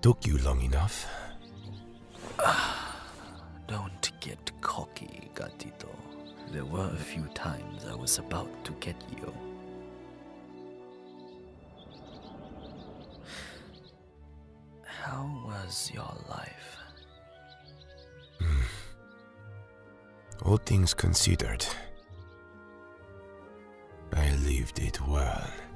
took you long enough. Don't get cocky, Gatito. There were a few times I was about to get you. How was your life? All things considered, I lived it well.